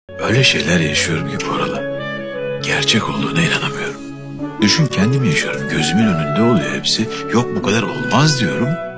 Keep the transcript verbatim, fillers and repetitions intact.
Öyle şeyler yaşıyorum ki Koralı. Gerçek olduğuna inanamıyorum. Düşün, kendim yaşıyorum. Gözümün önünde oluyor hepsi. Yok, bu kadar olmaz diyorum.